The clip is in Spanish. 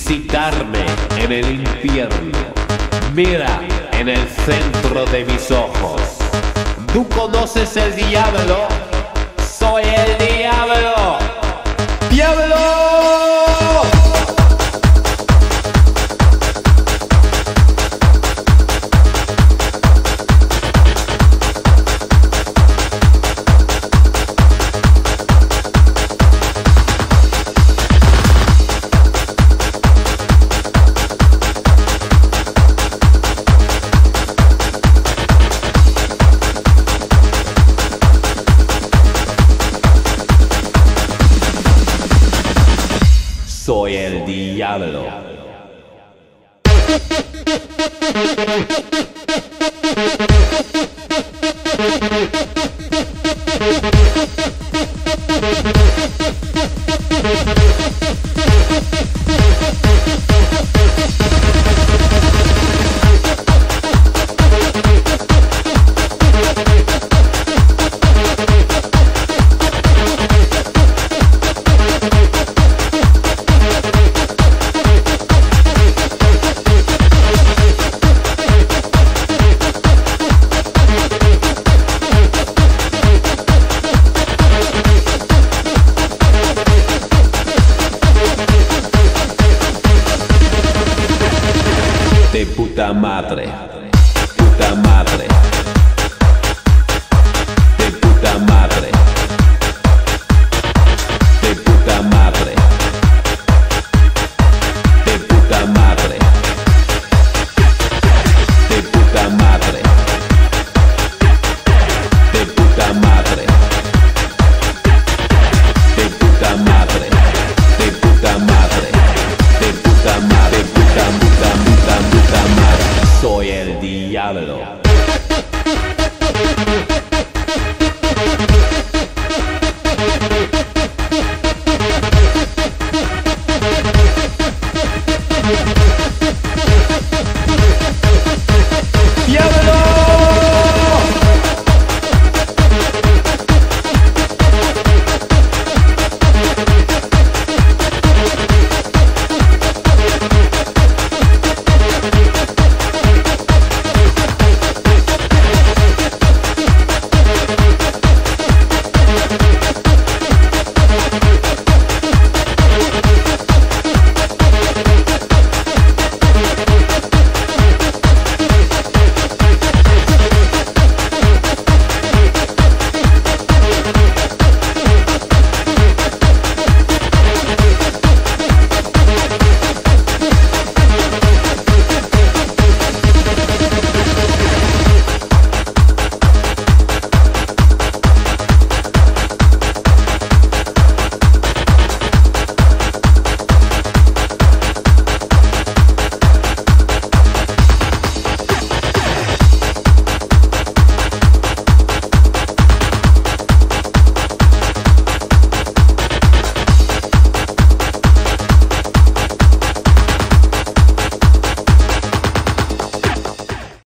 visitarme en el infierno. Mira en el centro de mis ojos. ¿Tú conoces el diablo? Soy el diablo. ¡Diablo! Soy el diablo. De puta madre, puta madre, de puta madre, de puta madre, de puta madre, de puta madre, de puta madre, de puta madre, de puta madre, de puta madre, puta madre. Soy el diablo.